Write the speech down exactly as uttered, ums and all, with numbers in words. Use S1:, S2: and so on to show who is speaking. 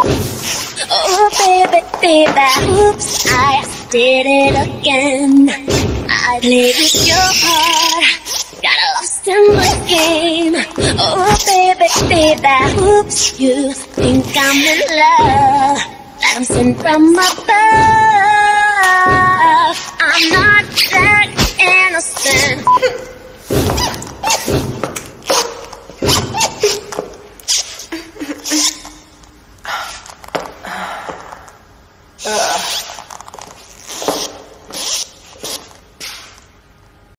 S1: Oh, baby, baby, oops, I did it again. I played with your heart, got lost in the game. Oh, baby, baby, oops, you think I'm in love, that I'm sent from above. I'm not that innocent.